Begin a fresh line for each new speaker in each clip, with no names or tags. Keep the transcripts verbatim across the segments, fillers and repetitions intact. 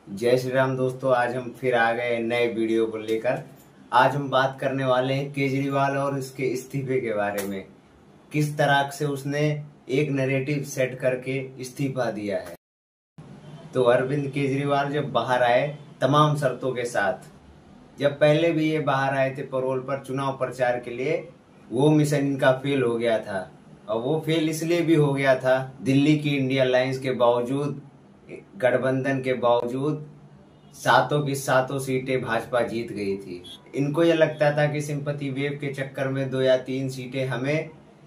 जय श्री राम दोस्तों, आज हम फिर आ गए नए वीडियो को लेकर। आज हम बात करने वाले हैं केजरीवाल और उसके इस्तीफे के बारे में। किस तरह से उसने एक नैरेटिव सेट करके इस्तीफा दिया है। तो अरविंद केजरीवाल जब बाहर आए तमाम शर्तों के साथ, जब पहले भी ये बाहर आए थे पैरोल पर चुनाव प्रचार के लिए, वो मिशन इनका फेल हो गया था। और वो फेल इसलिए भी हो गया था, दिल्ली की इंडिया अलायंस के बावजूद, गठबंधन के बावजूद सातों की सातों सीटें भाजपा जीत गई थी। इनको यह लगता था कि सिंपैथी वेव के चक्कर में दो या तीन सीटें हमें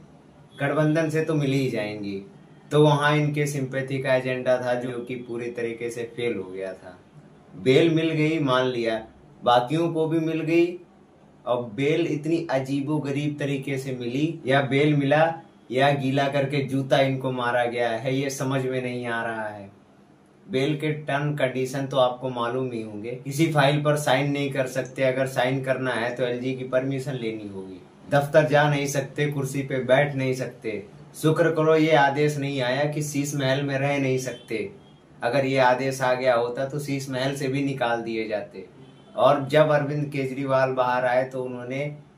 गठबंधन से तो मिल ही जाएंगी। तो वहां इनके सिंपैथी का एजेंडा था जो कि पूरी तरीके से फेल हो गया था। बेल मिल गई, मान लिया, बाकियों को भी मिल गई। और बेल इतनी अजीबो गरीब तरीके से मिली, या बेल मिला या गीला करके जूता इनको मारा गया है, ये समझ में नहीं आ रहा है। बेल के टर्म कंडीशन तो आपको मालूम ही होंगे। किसी फाइल पर साइन नहीं कर सकते, अगर साइन करना है तो एलजी की परमिशन लेनी होगी। दफ्तर जा नहीं सकते, कुर्सी पे बैठ नहीं सकते। शुक्र करो ये आदेश नहीं आया कि शीश महल में रह नहीं सकते। अगर ये आदेश आ गया होता तो शीश महल से भी निकाल दिए जाते। और जब अरविंद केजरीवाल बाहर आए तो उन्होंने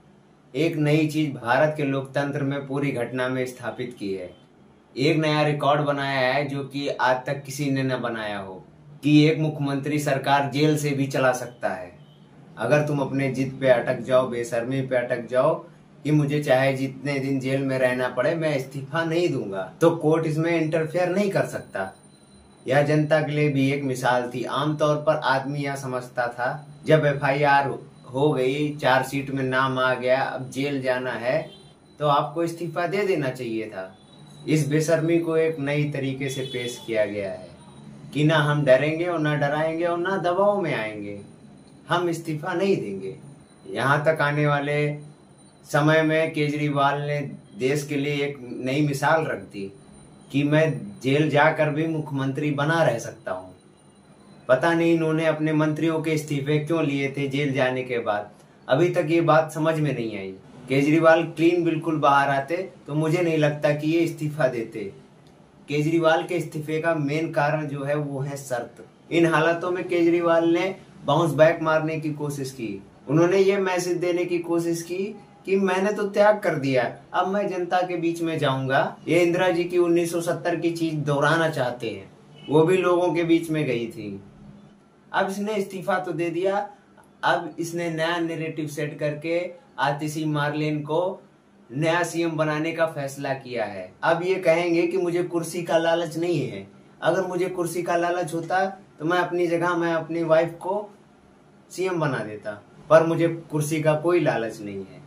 एक नई चीज भारत के लोकतंत्र में पूरी घटना में स्थापित की है। एक नया रिकॉर्ड बनाया है जो कि आज तक किसी ने न बनाया हो, कि एक मुख्यमंत्री सरकार जेल से भी चला सकता है। अगर तुम अपने जिद पे अटक जाओ, बेशर्मी पे अटक जाओ कि मुझे चाहे जितने दिन जेल में रहना पड़े मैं इस्तीफा नहीं दूंगा, तो कोर्ट इसमें इंटरफेयर नहीं कर सकता। यह जनता के लिए भी एक मिसाल थी। आमतौर पर आदमी यह समझता था, जब एफ आई आर हो गई, चार्जशीट में नाम आ गया, अब जेल जाना है तो आपको इस्तीफा दे देना चाहिए था। इस बेशर्मी को एक नई तरीके से पेश किया गया है कि ना हम डरेंगे और ना डराएंगे और ना दबाव में आएंगे, हम इस्तीफा नहीं देंगे। यहाँ तक आने वाले समय में केजरीवाल ने देश के लिए एक नई मिसाल रख दी कि मैं जेल जाकर भी मुख्यमंत्री बना रह सकता हूँ। पता नहीं इन्होंने अपने मंत्रियों के इस्तीफे क्यों लिए थे जेल जाने के बाद, अभी तक ये बात समझ में नहीं आई। केजरीवाल क्लीन बिल्कुल बाहर आते तो मुझे नहीं लगता कि ये इस्तीफा देते। केजरीवाल के इस्तीफे का मेन कारण जो है वो है शर्त। इन हालातों में केजरीवाल ने बाउंस बैक मारने की कोशिश की। उन्होंने ये मैसेज देने की कोशिश की कि मैंने तो त्याग कर दिया, अब मैं जनता के बीच में जाऊंगा। ये इंदिरा जी की उन्नीस सौ सत्तर की चीज दोहराना चाहते हैं, वो भी लोगों के बीच में गई थी। अब इसने इस्तीफा तो दे दिया, अब इसने नया नैरेटिव सेट करके आतिशी मार्लेन को नया सीएम बनाने का फैसला किया है। अब ये कहेंगे कि मुझे कुर्सी का लालच नहीं है। अगर मुझे कुर्सी का लालच होता तो मैं अपनी जगह मैं अपनी वाइफ को सीएम बना देता, पर मुझे कुर्सी का कोई लालच नहीं है।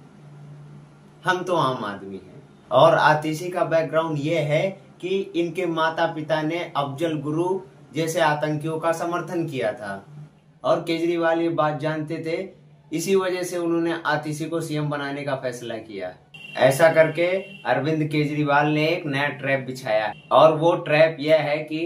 हम तो आम आदमी हैं। और आतिशी का बैकग्राउंड ये है कि इनके माता पिता ने अफजल गुरु जैसे आतंकियों का समर्थन किया था और केजरीवाल ये बात जानते थे, इसी वजह से उन्होंने आतिशी को सीएम बनाने का फैसला किया। ऐसा करके अरविंद केजरीवाल ने एक नया ट्रैप बिछाया, और वो ट्रैप यह है कि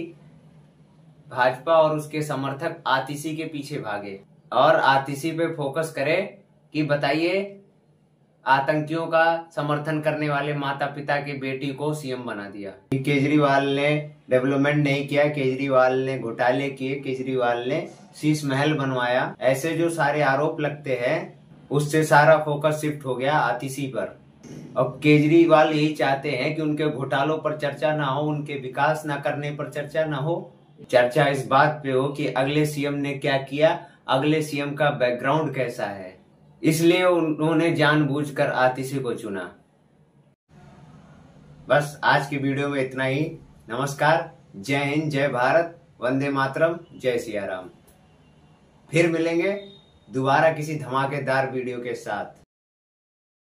भाजपा और उसके समर्थक आतिशी के पीछे भागे और आतिशी पे फोकस करें कि बताइए, आतंकियों का समर्थन करने वाले माता पिता के बेटी को सीएम बना दिया। केजरीवाल ने डेवलपमेंट नहीं किया, केजरीवाल ने घोटाले किए, केजरीवाल ने शीश महल बनवाया, ऐसे जो सारे आरोप लगते हैं उससे सारा फोकस शिफ्ट हो गया आतिशी पर। अब केजरीवाल यही चाहते हैं कि उनके घोटालों पर चर्चा ना हो, उनके विकास ना करने पर चर्चा ना हो। चर्चा इस बात पे हो कि अगले सीएम ने क्या किया, अगले सीएम का बैकग्राउंड कैसा है। इसलिए उन्होंने जानबूझकर आतिशी को चुना। बस आज की वीडियो में इतना ही। नमस्कार, जय हिंद, जय भारत, वंदे मातरम, जय सिया राम। फिर मिलेंगे दोबारा किसी धमाकेदार वीडियो के साथ।